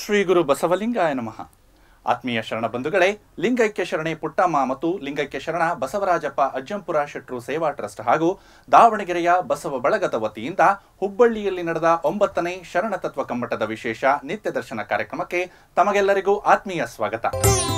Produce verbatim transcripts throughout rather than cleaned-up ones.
ಶ್ರೀ ಗುರು ಬಸವಲಿಂಗಾಯ ನಮಃ. ಆತ್ಮೀಯ ಶರಣ ಬಂಧುಗಳೇ, ಲಿಂಗೈಕ್ಯ ಶರಣೆ ಪುಟ್ಟಮ್ಮ ಮತ್ತು ಲಿಂಗೈಕ್ಯ ಶರಣ ಬಸವರಾಜಪ್ಪ ಅಜ್ಜಂಪುರ ಶೆಟ್ರು ಸೇವಾ ಟ್ರಸ್ಟ್ ಹಾಗೂ ದಾವಣಗೆರೆಯ ಬಸವ ಬಳಗದ ವತಿಯಿಂದ ಹುಬ್ಬಳ್ಳಿಯಲ್ಲಿ ನಡೆದ ಒಂಬತ್ತನೇ ಶರಣ ತತ್ವ ಕಮ್ಮಟದ ವಿಶೇಷ ನಿತ್ಯ ದರ್ಶನ ಕಾರ್ಯಕ್ರಮಕ್ಕೆ ತಮಗೆಲ್ಲರಿಗೂ ಆತ್ಮೀಯ ಸ್ವಾಗತ.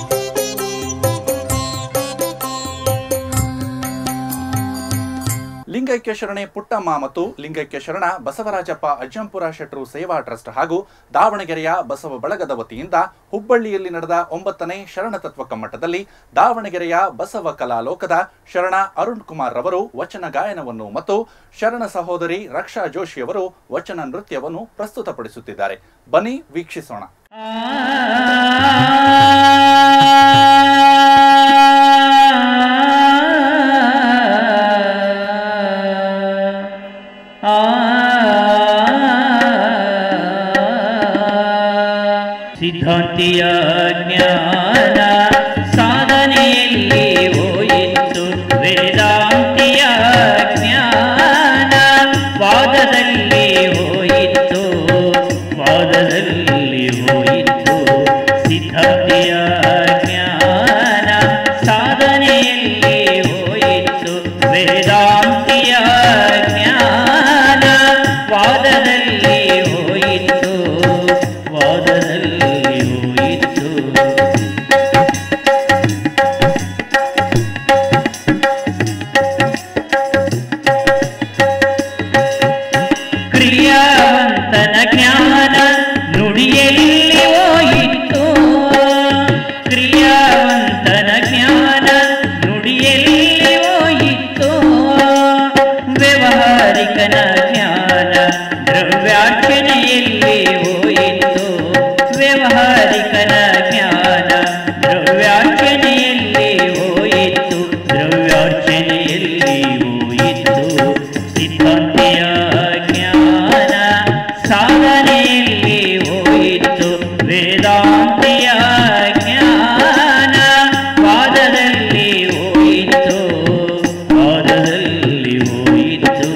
ಲಿಂಗೈಕ್ಯ ಶರಣೆ ಪುಟ್ಟಮ್ಮ ಮತ್ತು ಲಿಂಗೈಕ್ಯ ಶರಣ ಬಸವರಾಜಪ್ಪ ಅಜ್ಜಂಪುರ ಶೆಟ್ರು ಸೇವಾ ಟ್ರಸ್ಟ್ ಹಾಗೂ ದಾವಣಗೆರೆಯ ಬಸವ ಬಳಗದ ವತಿಯಿಂದ ಹುಬ್ಬಳ್ಳಿಯಲ್ಲಿ ನಡೆದ ಒಂಬತ್ತನೇ ಶರಣ ತತ್ವ ಕಮ್ಮಟದಲ್ಲಿ ದಾವಣಗೆರೆಯ ಬಸವ ಕಲಾಲೋಕದ ಶರಣ ಅರುಣ್ ಕುಮಾರ್ ರವರು ವಚನ ಗಾಯನವನ್ನು ಮತ್ತು ಶರಣ ಸಹೋದರಿ ರಕ್ಷಾ ಜೋಶಿಯವರು ವಚನ ನೃತ್ಯವನ್ನು ಪ್ರಸ್ತುತಪಡಿಸುತ್ತಿದ್ದಾರೆ. ಬನ್ನಿ ವೀಕ್ಷಿಸೋಣ. ಸಿದ್ಧಾಂತಿಯ ಜ್ಞಾನ ಸಾಧನೆಯಲ್ಲಿ ಹೋಯಿತು, ವೇದಾಂತಿಯ ಜ್ಞಾನ ವಾದದಲ್ಲಿ ಹೋಯಿತು, ವಾದದಲ್ಲಿ ಹೋಯಿತು. ಸಿದ್ಧಾಂತಿಯ ಜ್ಞಾನ ಸಾಧನೆಯಲ್ಲಿ ಹೋಯಿತು, ವೇದಾಂತಿಯ ಜ್ಞಾನ ವಾದದಲ್ಲಿ ಹೋಯಿತು, ವಾದದಲ್ಲಿ ಕ್ರಿಯಾವಂತನ ಜ್ಞಾನ ನುಡಿಯಲ್ಲಿ ಹೋಯಿತು, ಕ್ರಿಯಾವಂತನ ಜ್ಞಾನ ನುಡಿಯಲ್ಲಿ ಹೋಯಿತು. ವ್ಯವಹಾರಿಕನ ಜ್ಞಾನ ದ್ರವ್ಯಾರ್ಚನೆಯಲ್ಲಿ ಹೋಯಿತು, ವ್ಯವಹಾರಿಕನ ಜ್ಞಾನ ದ್ರವ್ಯಾರ್ಚನೆಯಲ್ಲಿ ಹೋಯಿತು, ದ್ರವ್ಯಾರ್ಚನೆಯಲ್ಲಿ ಹೋಯಿತು. ಸಿದ್ಧಾಂತಿಯ ಜ್ಞಾನ ಸಾಧನೆಯಲ್ಲಿ ಹೋಯಿತು, ವೇದಾಂತಿಯ ಜ್ಞಾನ ವಾದದಲ್ಲಿ ಹೋಯಿತು, ವಾದದಲ್ಲಿ ಹೋಯಿತು.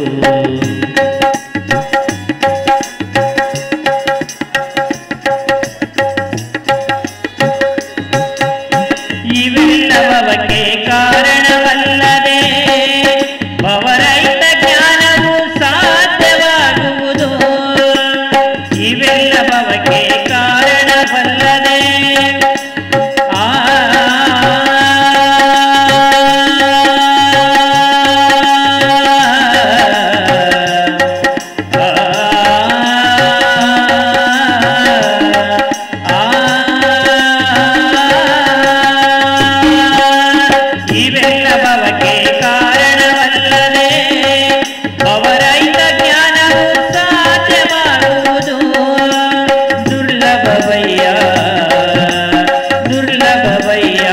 ಇವೆಲ್ಲವಕ್ಕೆ ಕಾರಣವಲ್ಲದೆ ಭವರಹಿತ ಜ್ಞಾನವು ಸಾಧ್ಯವಾಗುವುದು. ಇವೆಲ್ಲವಕ್ಕೆ ಕಾರಣವಲ್ಲದೆ ಆ ಇವೆಲ್ಲವಕ್ಕೆ ಕಾರಣವಲ್ಲದೆ ಭವರಹಿತ ಜ್ಞಾನವು ಸಾಧ್ಯವಾಗುವುದು. ದುರ್ಲಭವಯ್ಯ ದುರ್ಲಭವಯ್ಯ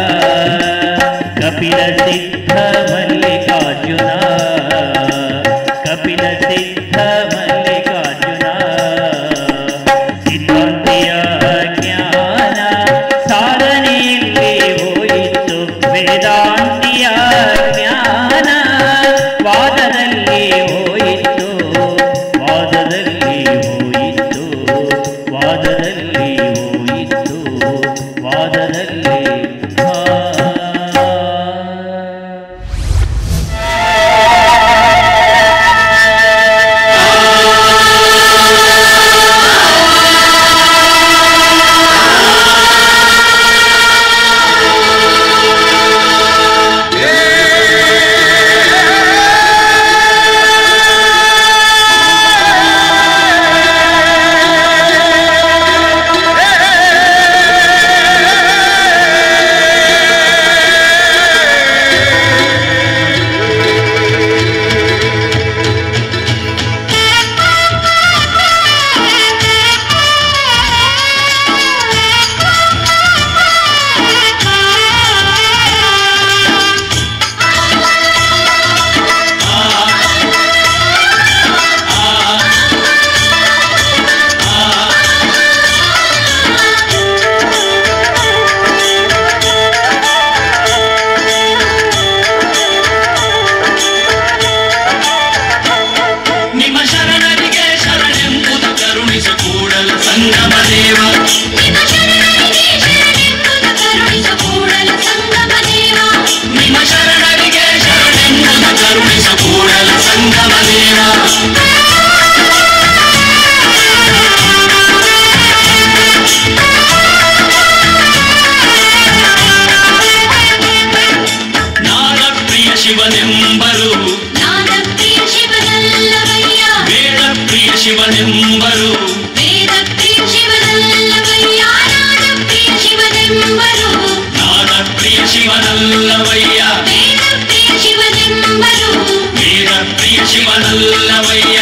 ಕಪಿಲ ಸಿದ್ಧ ಮಲ್ಲಿಕಾರ್ಜುನ, ಕಪಿಲ ಸಿದ್ಧ ಮಲ್ಲಿಕಾರ್ಜುನ. ಸಿದ್ಧಾಂತಿಯ ಜ್ಞಾನ ಸಾಧನೆಯಲ್ಲಿ ಹೋಯಿತು, ವೇದಾಂತಿಯ ಜ್ಞಾನ ವಾದದಲ್ಲಿ ಹೋಯಿತು, ವಾದದಲ್ಲಿ ಹೋಯಿತು, ವಾದದಲ್ಲಿ ಹೋಯಿತು, ವಾದದಲ್ಲಿ ದೇವ ನಿಮ್ಮ ಶರಣರಿಗೆ ಶರಣೆಂಬುದ ಕರುಣಿಸ ಕೂಡಲ ಸಂಗಮ ದೇವ ನಾದಪ್ರಿಯ ಶಿವನೆಂಬರು ನಾದಪ್ರಿಯ ಶಿವನಲ್ಲವಯ್ಯ ವೇದ ಪ್ರಿಯ ಶಿವನೆಂಬರು ವೇದ ಪ್ರಿಯ ಶಿವನಲ್ಲವಯ್ಯ ನಾದಪ್ರಿಯ ಶಿವನೆಂಬರು ನಾದಪ್ರಿಯ ಶಿವನಲ್ಲವಯ್ಯ ವೇದ ಪ್ರಿಯ ಶಿವನೆಂಬರು ವೇದ ಪ್ರಿಯ ಶಿವನಲ್ಲವಯ್ಯ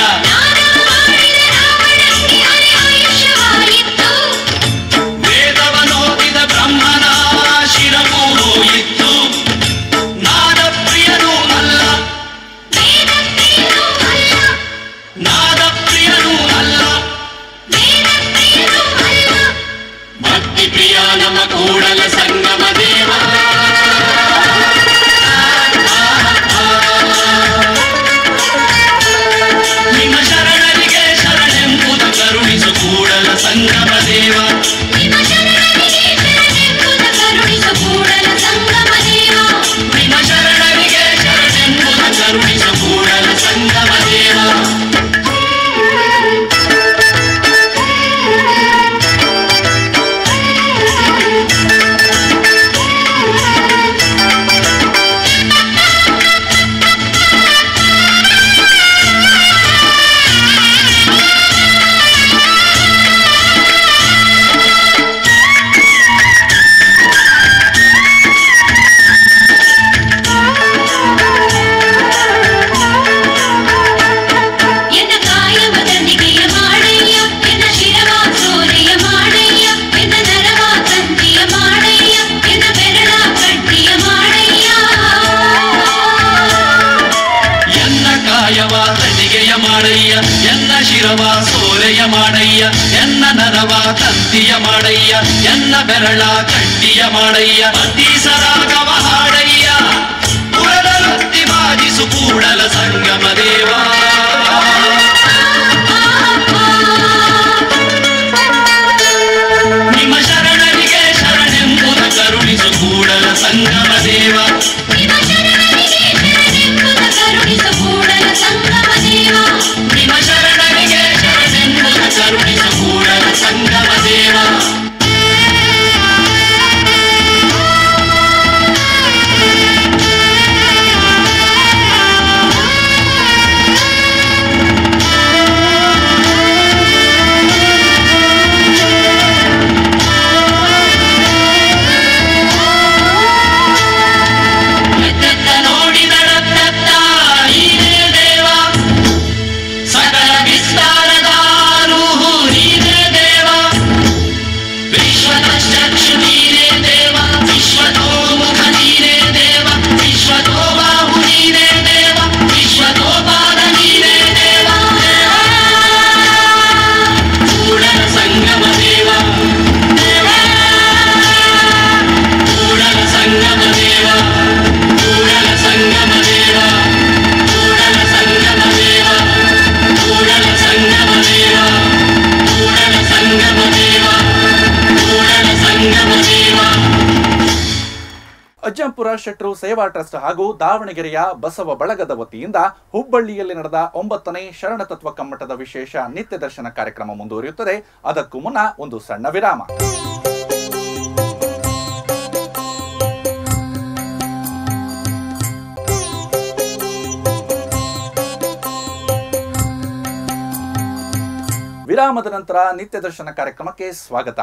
ವೇದವನೋದಿದ ಬ್ರಹ್ಮನ ಶಿರವೂ ಹೋಯಿತು ನಾದಪ್ರಿಯನೂ ಅಲ್ಲ ನಾದಪ್ರಿಯನೂ ಅಲ್ಲ ಭಕ್ತಿ ಪ್ರಿಯ ನಮ್ಮ ಕೂಡಲ ಸಂಗಮ ದೇವ ನಿಮ್ಮ ಶರಣರಿಗೆ ಶರಣೆಂಬುದು ಕರುಣಿಸು ಕೂಡಲ ಸಂಗಮ ದೇವ ನಿಮ್ಮ ಶರಣರಿಗೆ ಶರಣೆಂಬುದು ಕರುಣಿಸು ಕೂಡಲ ಸಂಗಮ ದೇವ ನಿಮ್ಮ ಶರಣರಿಗೆ ಶರಣೆಂಬುದು ಕರುಣಿಸು ಕೂಡಲ ಸಂಗಮ ದೇವ ಮಾಡಯ್ಯ ಎನ್ನ ಶಿರವ ಸೋರೆಯ ಮಾಡಯ್ಯ ಎನ್ನ ನರವ ತಂತಿಯ ಮಾಡಯ್ಯ ಎನ್ನ ಬೆರಳ ಕಡ್ಡಿಯ ಮಾಡಯ್ಯ ಅತೀಸರಾಗವ ಹಾಡಯ್ಯ ಪುರದಲೊತ್ತಿ ಬಾಜಿಸು ಕೂಡಲ ಸಂಗಮ ದೇವ ನಿಮ್ಮ ಶರಣರಿಗೆ ಶರಣೆಂಬುದ ಕರುಣಿಸು ಕೂಡಲ ಸಂಗಮ ದೇವ ನಿಮ್ಮ ಶರಣರಿಗೆ ಶರಣೆಂಬುದ ಕರುಣಿಸು ಕೂಡಲ ಸಂಗಮ ದೇವ ನಿಮ್ಮ ಶರಣರಿಗೆ ಶರಣೆಂಬುದ ಕರುಣಿಸು ಕೂಡಲ ಸಂಗಮ ದೇವ ಅಜ್ಜಂಪುರ ಶೆಟ್ರು ಸೇವಾ ಟ್ರಸ್ಟ್ ಹಾಗೂ ದಾವಣಗೆರೆಯ ಬಸವ ಬಳಗದ ವತಿಯಿಂದ ಹುಬ್ಬಳ್ಳಿಯಲ್ಲಿ ನಡೆದ ಒಂಬತ್ತನೇ ಶರಣ ತತ್ವ ಕಮ್ಮಟದ ವಿಶೇಷ ನಿತ್ಯ ದರ್ಶನ ಕಾರ್ಯಕ್ರಮ ಮುಂದುವರಿಯುತ್ತದೆ. ಅದಕ್ಕೂ ಮುನ್ನ ಒಂದು ಸಣ್ಣ ವಿರಾಮ. ವಿರಾಮದ ನಂತರ ನಿತ್ಯ ದರ್ಶನ ಕಾರ್ಯಕ್ರಮಕ್ಕೆ ಸ್ವಾಗತ.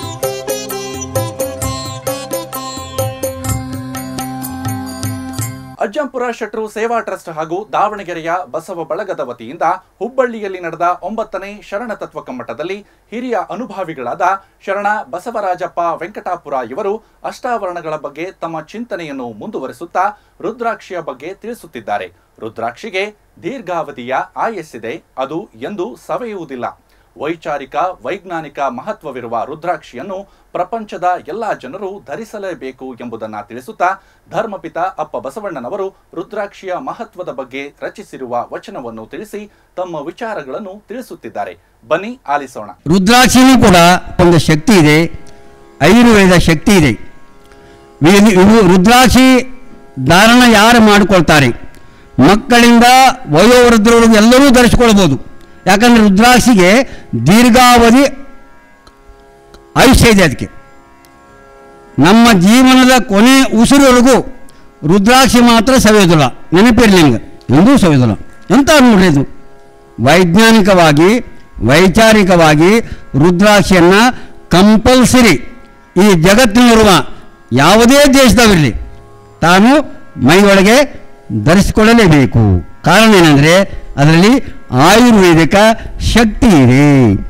ಅಜ್ಜಂಪುರ ಶೆಟ್ರು ಸೇವಾ ಟ್ರಸ್ಟ್ ಹಾಗೂ ದಾವಣಗೆರೆಯ ಬಸವ ಬಳಗದ ವತಿಯಿಂದ ಹುಬ್ಬಳ್ಳಿಯಲ್ಲಿ ನಡೆದ ಒಂಬತ್ತನೇ ಶರಣ ತತ್ವ ಕಮ್ಮಟದಲ್ಲಿ ಹಿರಿಯ ಅನುಭಾವಿಗಳಾದ ಶರಣ ಬಸವರಾಜಪ್ಪ ವೆಂಕಟಾಪುರ ಇವರು ಅಷ್ಟಾವರಣಗಳ ಬಗ್ಗೆ ತಮ್ಮ ಚಿಂತನೆಯನ್ನು ಮುಂದುವರಿಸುತ್ತಾ ರುದ್ರಾಕ್ಷಿಯ ಬಗ್ಗೆ ತಿಳಿಸುತ್ತಿದ್ದಾರೆ. ರುದ್ರಾಕ್ಷಿಗೆ ದೀರ್ಘಾವಧಿಯ ಆಯಸ್ಸಿದೆ, ಅದು ಎಂದೂ ಸವೆಯುವುದಿಲ್ಲ. ವೈಚಾರಿಕ ವೈಜ್ಞಾನಿಕ ಮಹತ್ವವಿರುವ ರುದ್ರಾಕ್ಷಿಯನ್ನು ಪ್ರಪಂಚದ ಎಲ್ಲ ಜನರು ಧರಿಸಲೇಬೇಕು ಎಂಬುದನ್ನು ತಿಳಿಸುತ್ತಾ ಧರ್ಮಪಿತ ಅಪ್ಪ ಬಸವಣ್ಣನವರು ರುದ್ರಾಕ್ಷಿಯ ಮಹತ್ವದ ಬಗ್ಗೆ ರಚಿಸಿರುವ ವಚನವನ್ನು ತಿಳಿಸಿ ತಮ್ಮ ವಿಚಾರಗಳನ್ನು ತಿಳಿಸುತ್ತಿದ್ದಾರೆ. ಬನ್ನಿ ಆಲಿಸೋಣ. ರುದ್ರಾಕ್ಷಿನೂ ಕೂಡ ಒಂದು ಶಕ್ತಿ ಇದೆ, ಆಯುರ್ವೇದ ಶಕ್ತಿ ಇದೆ. ರುದ್ರಾಕ್ಷಿ ಧಾರಣ ಯಾರು ಮಾಡಿಕೊಳ್ತಾರೆ, ಮಕ್ಕಳಿಂದ ವಯೋವೃದ್ಧರವರೆಗೂ ಎಲ್ಲರೂ ಧರಿಸಿಕೊಳ್ಬೋದು. ಯಾಕಂದರೆ ರುದ್ರಾಕ್ಷಿಗೆ ದೀರ್ಘಾವಧಿ ಆಯುಷ್ಯ ಇದೆ. ಅದಕ್ಕೆ ನಮ್ಮ ಜೀವನದ ಕೊನೆ ಉಸಿರುವರೆಗೂ ರುದ್ರಾಕ್ಷಿ ಮಾತ್ರ ಸವಿಯೋದಿಲ್ಲ, ನೆನಪಿರಲಿ ನಿಮ್ಗೆ, ಎಂದೂ ಸವಿಯೋದಿಲ್ಲ. ಎಂತ ನೋಡ್ರಿ, ಇದು ವೈಜ್ಞಾನಿಕವಾಗಿ ವೈಚಾರಿಕವಾಗಿ ರುದ್ರಾಕ್ಷಿಯನ್ನು ಕಂಪಲ್ಸರಿ ಈ ಜಗತ್ತಿನಲ್ಲಿರುವ ಯಾವುದೇ ದೇಶದವರಿರಲಿ ತಾನು ಮೈಯೊಳಗೆ ಧರಿಸಿಕೊಳ್ಳಲೇಬೇಕು. ಕಾರಣ ಏನಂದರೆ ಅದರಲ್ಲಿ ಆಯುರ್ವೇದಿಕ ಶಕ್ತಿ ಇದೆ.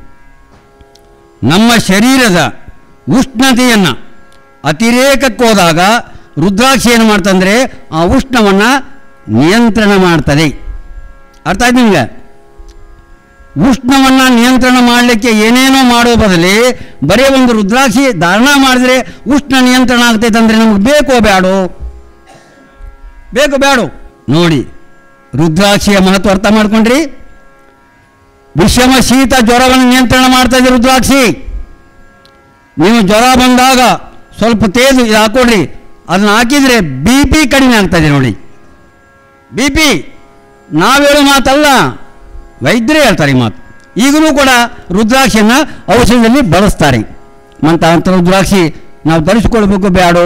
ನಮ್ಮ ಶರೀರದ ಉಷ್ಣತೆಯನ್ನು ಅತಿರೇಕಕ್ಕೆ ಹೋದಾಗ ರುದ್ರಾಕ್ಷಿ ಏನು ಮಾಡ್ತಂದರೆ ಆ ಉಷ್ಣವನ್ನು ನಿಯಂತ್ರಣ ಮಾಡ್ತದೆ. ಅರ್ಥ ಆಯ್ತು ನಿಮಗೆ? ಉಷ್ಣವನ್ನು ನಿಯಂತ್ರಣ ಮಾಡಲಿಕ್ಕೆ ಏನೇನೋ ಮಾಡೋ ಬದಲಿ ಬರೀ ಒಂದು ರುದ್ರಾಕ್ಷಿ ಧಾರಣ ಮಾಡಿದ್ರೆ ಉಷ್ಣ ನಿಯಂತ್ರಣ ಆಗ್ತೈತೆ ಅಂದರೆ ನಮಗೆ ಬೇಕೋ ಬೇಡೋ? ಬೇಕು ಬೇಡೋ? ನೋಡಿ, ರುದ್ರಾಕ್ಷಿಯ ಮಹತ್ವ ಅರ್ಥ ಮಾಡ್ಕೊಂಡ್ರಿ? ವಿಷಮ ಶೀತ ಜ್ವರವನ್ನು ನಿಯಂತ್ರಣ ಮಾಡ್ತಾ ಇದೆ ರುದ್ರಾಕ್ಷಿ. ನೀವು ಜ್ವರ ಬಂದಾಗ ಸ್ವಲ್ಪ ತೇಜು ಇದು ಹಾಕೊಡ್ರಿ, ಅದನ್ನು ಹಾಕಿದರೆ ಬಿ ಪಿ ಕಡಿಮೆ ಆಗ್ತಾಯಿದೆ ನೋಡಿ. ಬಿ ಪಿ ನಾವು ಹೇಳೋ ಮಾತಲ್ಲ, ವೈದ್ಯರೇ ಹೇಳ್ತಾರೆ ಈ ಮಾತು. ಈಗಲೂ ಕೂಡ ರುದ್ರಾಕ್ಷಿಯನ್ನು ಔಷಧದಲ್ಲಿ ಬಳಸ್ತಾರೆ. ಮತ್ತು ಅಂಥ ರುದ್ರಾಕ್ಷಿ ನಾವು ಧರಿಸಿಕೊಳ್ಬೇಕು ಬೇಡೋ?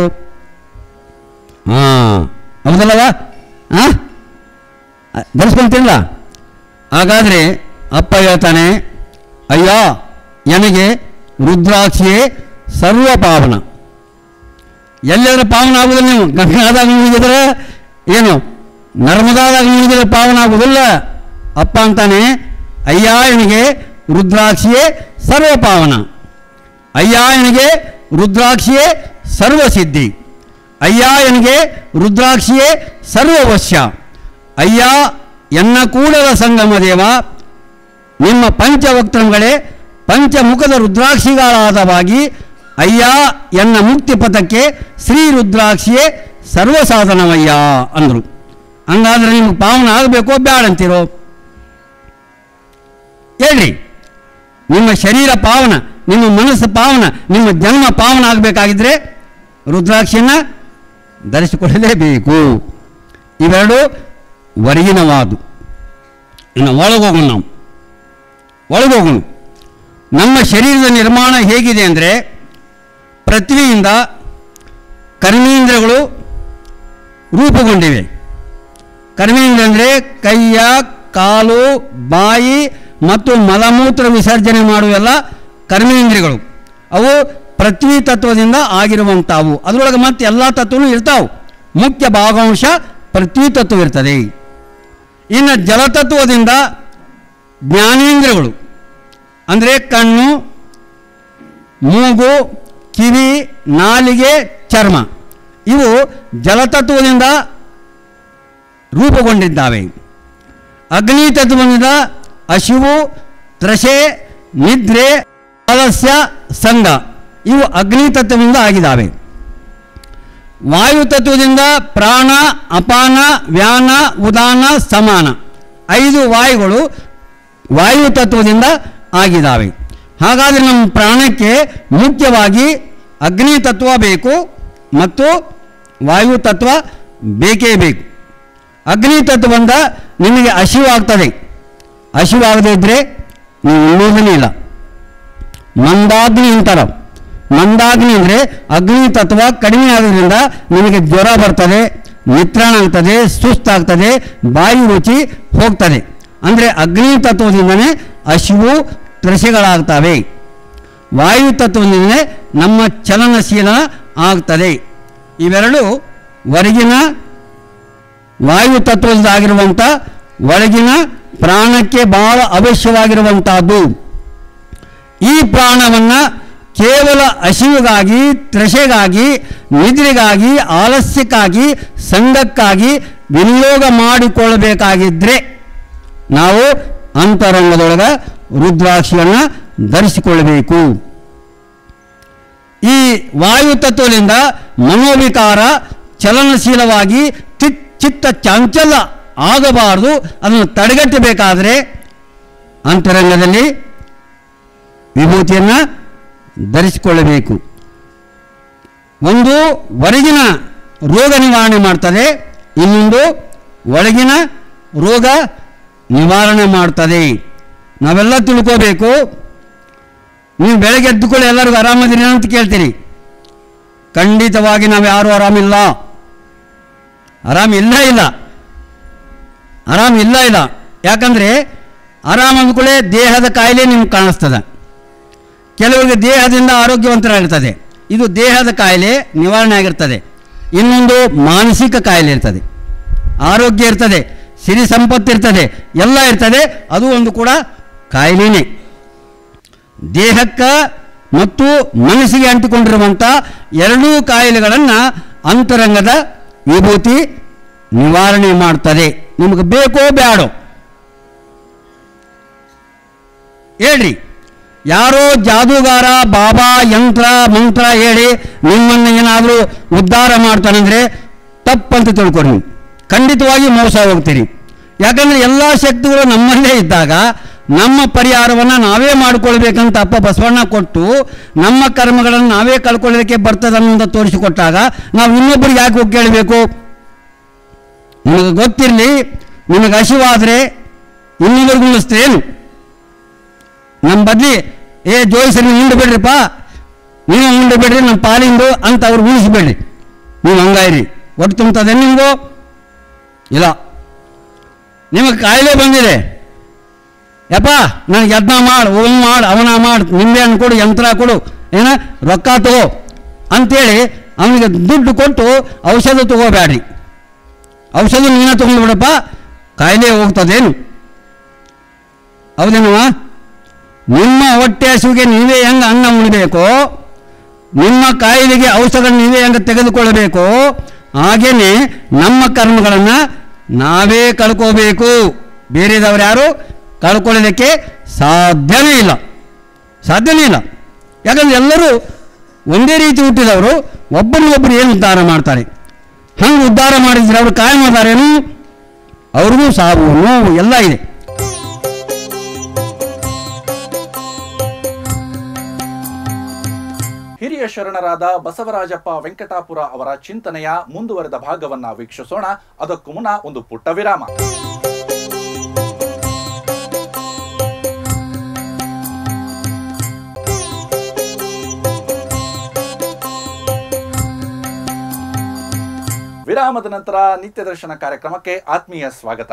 ಹಾಂ, ಹೌದಲ್ಲವ? ಹಾಂ, ಧರಿಸ್ಕೊಂತಿಲ್ಲ. ಹಾಗಾದರೆ ಅಪ್ಪ ಹೇಳ್ತಾನೆ, ಅಯ್ಯ ನನಗೆ ರುದ್ರಾಕ್ಷಿಯೇ ಸರ್ವ ಪಾವನ. ಎಲ್ಲರ ಪಾವನ ಆಗುವುದಿಲ್ಲ. ನೀವು ಗಂಗಾದಾಗ ಮುಳುಗಿದ್ರೆ ಏನು, ನರ್ಮದಾದಾಗ ಮುಳುಗಿದ್ರೆ ಪಾವನ ಆಗುವುದಿಲ್ಲ. ಅಪ್ಪ ಅಂತಾನೆ, ಅಯ್ಯ ನನಗೆ ರುದ್ರಾಕ್ಷಿಯೇ ಸರ್ವ ಪಾವನ, ಅಯ್ಯ ನನಗೆ ರುದ್ರಾಕ್ಷಿಯೇ ಸರ್ವಸಿದ್ಧಿ, ಅಯ್ಯ ನನಗೆ ರುದ್ರಾಕ್ಷಿಯೇ ಸರ್ವವಶ್ಯ, ಅಯ್ಯ ಎನ್ನ ಕೂಡಲ ಸಂಗಮ ದೇವ, ನಿಮ್ಮ ಪಂಚವಕ್ತ್ರಗಳೇ ಪಂಚಮುಖದ ರುದ್ರಾಕ್ಷಿಗಳಾದವಾಗಿ ಅಯ್ಯ ಎನ್ನ ಮುಕ್ತಿ ಪಥಕ್ಕೆ ಶ್ರೀ ರುದ್ರಾಕ್ಷಿಯೇ ಸರ್ವಸಾಧನವಯ್ಯ ಅಂದರು. ಹಂಗಾದ್ರೆ ನಿಮ್ಗೆ ಪಾವನ ಆಗಬೇಕೋ ಬ್ಯಾಡಂತೀರೋ? ಹೇಳ್ರಿ. ನಿಮ್ಮ ಶರೀರ ಪಾವನ, ನಿಮ್ಮ ಮನಸ್ಸು ಪಾವನ, ನಿಮ್ಮ ಜನ್ಮ ಪಾವನ ಆಗಬೇಕಾಗಿದ್ರೆ ರುದ್ರಾಕ್ಷಿಯನ್ನು ಧರಿಸಿಕೊಳ್ಳಲೇಬೇಕು. ಇವೆರಡು ಹೊರಗಿನವಾದು. ಇನ್ನು ಒಳಗೋಗೋಣ. ನಾವು ಒಳಗೋಗೋಣ. ನಮ್ಮ ಶರೀರದ ನಿರ್ಮಾಣ ಹೇಗಿದೆ ಅಂದರೆ, ಪೃಥ್ವಿಯಿಂದ ಕರ್ಮೇಂದ್ರಗಳು ರೂಪುಗೊಂಡಿವೆ. ಕರ್ಮೇಂದ್ರ ಅಂದರೆ ಕೈಯ, ಕಾಲು, ಬಾಯಿ ಮತ್ತು ಮಲಮೂತ್ರ ವಿಸರ್ಜನೆ ಮಾಡುವೆಲ್ಲ ಕರ್ಮೇಂದ್ರಿಯಗಳು. ಅವು ಪೃಥ್ವಿ ತತ್ವದಿಂದ ಆಗಿರುವಂಥವು. ಅದರೊಳಗೆ ಮತ್ತೆ ಎಲ್ಲ ತತ್ವನೂ ಇರ್ತಾವೆ. ಮುಖ್ಯ ಭಾಗಾಂಶ ಪೃಥ್ವಿ ತತ್ವ ಇರ್ತದೆ. ಇನ್ನು ಜಲತತ್ವದಿಂದ ಜ್ಞಾನೇಂದ್ರಿಯಗಳು ಅಂದರೆ ಕಣ್ಣು, ಮೂಗು, ಕಿವಿ, ನಾಲಿಗೆ, ಚರ್ಮ ಇವು ಜಲತತ್ವದಿಂದ ರೂಪುಗೊಂಡಿದ್ದಾವೆ. ಅಗ್ನಿ ತತ್ವದಿಂದ ಹಸಿವು, ತ್ರಷೆ, ನಿದ್ರೆ, ಆಲಸ್ಯ, ಸಂಘ ಇವು ಅಗ್ನಿ ತತ್ವದಿಂದ ಆಗಿದ್ದಾವೆ. ವಾಯು ತತ್ವದಿಂದ ಪ್ರಾಣ, ಅಪಾನ, ವ್ಯಾನ, ಉದಾನ, ಸಮಾನ ಐದು ವಾಯುಗಳು ವಾಯು ತತ್ವದಿಂದ ಆಗಿದ್ದಾವೆ. ಹಾಗಾದರೆ ನಮ್ಮ ಪ್ರಾಣಕ್ಕೆ ಮುಖ್ಯವಾಗಿ ಅಗ್ನಿ ತತ್ವ ಬೇಕು ಮತ್ತು ವಾಯು ತತ್ವ ಬೇಕೇ ಬೇಕು. ಅಗ್ನಿ ತತ್ವದಿಂದ ನಿಮಗೆ ಹಸಿವಾಗ್ತದೆ. ಹಸಿವಾಗದೇ ಇದ್ದರೆ ನೀವು ಉಣ್ಣೋದನೇ ಇಲ್ಲ. ಮಂದಾಗ್ನಿ ಅಂತಾರ. ಮಂದಾಗ್ನಿ ಅಂದರೆ ಅಗ್ನಿ ತತ್ವ ಕಡಿಮೆ ಆಗೋದ್ರಿಂದ ನಿಮಗೆ ಜ್ವರ ಬರ್ತದೆ, ನಿತ್ರಾಣ ಆಗ್ತದೆ, ಸುಸ್ತಾಗ್ತದೆ, ಬಾಯಿ ರುಚಿ ಹೋಗ್ತದೆ. ಅಂದರೆ ಅಗ್ನಿ ತತ್ವದಿಂದನೇ ಹಸಿವು, ತ್ರಷೆಗಳಾಗ್ತವೆ. ವಾಯು ತತ್ವದಿಂದಲೇ ನಮ್ಮ ಚಲನಶೀಲ ಆಗ್ತದೆ. ಇವೆರಡು ಹೊರಗಿನ ವಾಯು ತತ್ವದಿಂದ ಆಗಿರುವಂಥ ಒಳಗಿನ ಪ್ರಾಣಕ್ಕೆ ಬಹಳ ಅವಶ್ಯವಾಗಿರುವಂಥದ್ದು. ಈ ಪ್ರಾಣವನ್ನು ಕೇವಲ ಹಸಿವಿಗಾಗಿ, ತ್ರಷೆಗಾಗಿ, ನಿದ್ರೆಗಾಗಿ, ಆಲಸ್ಯಕ್ಕಾಗಿ, ಸಂಘಕ್ಕಾಗಿ ವಿನಿಯೋಗ ಮಾಡಿಕೊಳ್ಳಬೇಕಾಗಿದ್ದರೆ ನಾವು ಅಂತರಂಗದೊಳಗೆ ರುದ್ರಾಕ್ಷಿಯನ್ನು ಧರಿಸಿಕೊಳ್ಳಬೇಕು. ಈ ವಾಯು ತತ್ವದಿಂದ ಮನೋವಿಕಾರ ಚಲನಶೀಲವಾಗಿ ಚಿತ್ತ ಚಾಂಚಲ್ಯ ಆಗಬಾರದು. ಅದನ್ನು ತಡೆಗಟ್ಟಬೇಕಾದರೆ ಅಂತರಂಗದಲ್ಲಿ ವಿಭೂತಿಯನ್ನು ಧರಿಸಿಕೊಳ್ಳಬೇಕು. ಒಂದು ಹೊರಗಿನ ರೋಗ ನಿವಾರಣೆ ಮಾಡ್ತದೆ, ಇನ್ನೊಂದು ಒಳಗಿನ ರೋಗ ನಿವಾರಣೆ ಮಾಡ್ತದೆ. ನಾವೆಲ್ಲ ತಿಳ್ಕೋಬೇಕು. ನೀವು ಬೆಳಗ್ಗೆ ಎದ್ದುಕೊಳ್ಳಿ ಎಲ್ಲರಿಗೂ ಆರಾಮದಿರಿ ಅಂತ ಕೇಳ್ತೀರಿ. ಖಂಡಿತವಾಗಿ ನಾವು ಯಾರೂ ಆರಾಮಿಲ್ಲ, ಆರಾಮಿಲ್ಲ ಇಲ್ಲ ಆರಾಮಿಲ್ಲ ಇಲ್ಲ ಯಾಕಂದರೆ ಆರಾಮ ಅಂದ್ಕೊಳ್ಳೆ ದೇಹದ ಕಾಯಿಲೆ ನಿಮ್ಗೆ ಕಾಣಿಸ್ತದೆ. ಕೆಲವರಿಗೆ ದೇಹದಿಂದ ಆರೋಗ್ಯವಂತರಾಗಿರ್ತದೆ, ಇದು ದೇಹದ ಕಾಯಿಲೆ ನಿವಾರಣೆ ಆಗಿರ್ತದೆ. ಇನ್ನೊಂದು ಮಾನಸಿಕ ಕಾಯಿಲೆ ಇರ್ತದೆ, ಆರೋಗ್ಯ ಇರ್ತದೆ, ಸಿರಿ ಸಂಪತ್ತು ಇರ್ತದೆ, ಎಲ್ಲ ಇರ್ತದೆ. ಅದು ಒಂದು ಕೂಡ ಕಾಯಿಲೆನೇ. ದೇಹಕ್ಕೆ ಮತ್ತು ಮನಸ್ಸಿಗೆ ಅಂಟಿಕೊಂಡಿರುವಂಥ ಎರಡೂ ಕಾಯಿಲೆಗಳನ್ನು ಅಂತರಂಗದ ವಿಭೂತಿ ನಿವಾರಣೆ ಮಾಡ್ತದೆ. ನಿಮಗೆ ಬೇಕೋ ಬೇಡೋ ಹೇಳ್ರಿ. ಯಾರೋ ಜಾದೂಗಾರ ಬಾಬಾ ಯಂತ್ರ ಮಂತ್ರ ಹೇಳಿ ನಿಮ್ಮನ್ನು ಏನಾದರೂ ಉದ್ಧಾರ ಮಾಡ್ತಾನಂದರೆ ತಪ್ಪಂತ ತಿಳ್ಕೊರಿ. ನೀವು ಖಂಡಿತವಾಗಿ ಮೋಸ ಹೋಗ್ತೀರಿ. ಯಾಕಂದರೆ ಎಲ್ಲ ಶಕ್ತಿಗಳು ನಮ್ಮಲ್ಲೇ ಇದ್ದಾಗ ನಮ್ಮ ಪರಿಹಾರವನ್ನು ನಾವೇ ಮಾಡಿಕೊಳ್ಬೇಕಂತ ಅಪ್ಪ ಬಸವಣ್ಣ ಕೊಟ್ಟು ನಮ್ಮ ಕರ್ಮಗಳನ್ನು ನಾವೇ ಕಳ್ಕೊಳ್ಳೋದಕ್ಕೆ ಬರ್ತದೆ ಅನ್ನೋದು ತೋರಿಸಿಕೊಟ್ಟಾಗ ನಾವು ಇನ್ನೊಬ್ಬರಿಗೆ ಯಾಕೆ ಹೋಗಿ ಕೇಳಬೇಕು? ನಿಮಗೆ ಗೊತ್ತಿರಲಿ, ನಿಮಗೆ ಹಸಿವಾದರೆ ಇನ್ನೊಬ್ಬರಿಗೆ ಉಳಿಸ್ತೇನು? ನಮ್ಮ ಬದಲಿ ಏ ಜೋಯಿಸರಿ ಉಂಡು ಬಿಡ್ರಿಪ್ಪ, ನೀವು ಉಂಡು ಬಿಡ್ರಿ ನಮ್ಮ ಪಾಲಿಂದು ಅಂತ ಅವ್ರು ಉಳಿಸ್ಬೇಡ್ರಿ. ನೀವು ಹಂಗಾಯಿರಿ. ಒಟ್ಟು ತುಂಬ್ತದೆ ನಿಮಗೂ ಇಲ್ಲ. ನಿಮಗೆ ಕಾಯಿಲೆ ಬಂದಿದೆ, ಯಪ್ಪ ನನಗೆ ಯತ್ನ ಮಾಡು, ಅವನು ಮಾಡು, ಅವನ ಮಾಡು, ನಿಂಬೆ ಹಣ್ಣು ಕೊಡು, ಯಂತ್ರ ಕೊಡು, ಏನ ರೊಕ್ಕ ತಗೋ ಅಂಥೇಳಿ ಅವನಿಗೆ ದುಡ್ಡು ಕೊಟ್ಟು ಔಷಧ ತಗೋಬೇಡ್ರಿ. ಔಷಧ ನೀನೇ ತೊಗೊಂಡು ಬಿಡಪ್ಪ, ಕಾಯಿಲೆ ಹೋಗ್ತದೇನು? ಹೌದೇನವ? ನಿಮ್ಮ ಹೊಟ್ಟೆ ಹಸುವಿಗೆ ನೀವೇ ಹೆಂಗೆ ಅನ್ನ ಉಣಬೇಕೋ, ನಿಮ್ಮ ಕಾಯಿಲೆಗೆ ಔಷಧ ನೀವೇ ಹೆಂಗೆ ತೆಗೆದುಕೊಳ್ಳಬೇಕು, ಹಾಗೆಯೇ ನಮ್ಮ ಕರ್ಮಗಳನ್ನು ನಾವೇ ಕಳ್ಕೋಬೇಕು. ಬೇರೆದವರು ಯಾರು ಕಳ್ಕೊಳ್ಳೋದಕ್ಕೆ ಸಾಧ್ಯನೇ ಇಲ್ಲ, ಸಾಧ್ಯನೇ ಇಲ್ಲ. ಯಾಕಂದರೆ ಎಲ್ಲರೂ ಒಂದೇ ರೀತಿ ಹುಟ್ಟಿದವರು ಒಬ್ಬರಿಗೊಬ್ಬರು ಏನು ಉದ್ಧಾರ ಮಾಡ್ತಾರೆ. ಹಂಗೆ ಉದ್ಧಾರ ಮಾಡಿದ್ರೆ ಅವರು ಕಾಯ ಮಾಡ್ತಾರೇನು? ಅವ್ರಿಗೂ ಸಾವು ನೋವು ಎಲ್ಲ ಇದೆ. ಹಿರಿಯ ಶರಣರಾದ ಬಸವರಾಜಪ್ಪ ವೆಂಕಟಾಪುರ ಅವರ ಚಿಂತನೆಯ ಮುಂದುವರೆದ ಭಾಗವನ್ನ ವೀಕ್ಷಿಸೋಣ. ಅದಕ್ಕೂ ಮುನ್ನ ಒಂದು ಪುಟ್ಟ ವಿರಾಮ. ವಿರಾಮದ ನಂತರ ನಿತ್ಯ ದರ್ಶನ ಕಾರ್ಯಕ್ರಮಕ್ಕೆ ಆತ್ಮೀಯ ಸ್ವಾಗತ.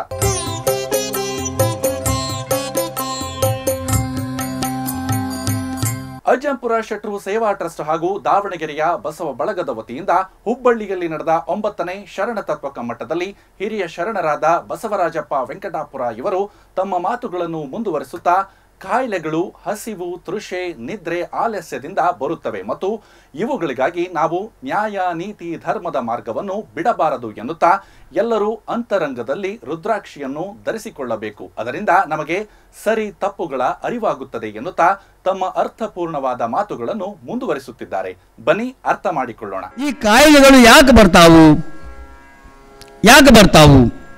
ಅಜ್ಜಂಪುರ ಶೆಟ್ರು ಸೇವಾ ಟ್ರಸ್ಟ್ ಹಾಗೂ ದಾವಣಗೆರೆಯ ಬಸವ ಬಳಗದ ವತಿಯಿಂದ ಹುಬ್ಬಳ್ಳಿಯಲ್ಲಿ ನಡೆದ ಒಂಬತ್ತನೇ ಶರಣ ತತ್ವ ಕಮ್ಮಟದಲ್ಲಿ ಹಿರಿಯ ಶರಣರಾದ ಬಸವರಾಜಪ್ಪ ವೆಂಕಟಾಪುರ ಇವರು ತಮ್ಮ ಮಾತುಗಳನ್ನು ಮುಂದುವರಿಸುತ್ತಾ ಕಾಯಿಲೆಗಳು ಹಸಿವು, ತೃಷೆ, ನಿದ್ರೆ, ಆಲಸ್ಯದಿಂದ ಬರುತ್ತವೆ ಮತ್ತು ಇವುಗಳಿಗಾಗಿ ನಾವು ನ್ಯಾಯ, ನೀತಿ, ಧರ್ಮದ ಮಾರ್ಗವನ್ನು ಬಿಡಬಾರದು ಎನ್ನುತ್ತಾ ಎಲ್ಲರೂ ಅಂತರಂಗದಲ್ಲಿ ರುದ್ರಾಕ್ಷಿಯನ್ನು ಧರಿಸಿಕೊಳ್ಳಬೇಕು. ಅದರಿಂದ ನಮಗೆ ಸರಿ ತಪ್ಪುಗಳ ಅರಿವಾಗುತ್ತದೆ ಎನ್ನುತ್ತಾ ತಮ್ಮ ಅರ್ಥಪೂರ್ಣವಾದ ಮಾತುಗಳನ್ನು ಮುಂದುವರಿಸುತ್ತಿದ್ದಾರೆ. ಬನ್ನಿ ಅರ್ಥ ಮಾಡಿಕೊಳ್ಳೋಣ. ಈ ಕಾಯಿಲೆಗಳು ಯಾಕೆ ಬರ್ತಾವು? ಯಾಕೆ ಬರ್ತಾವು?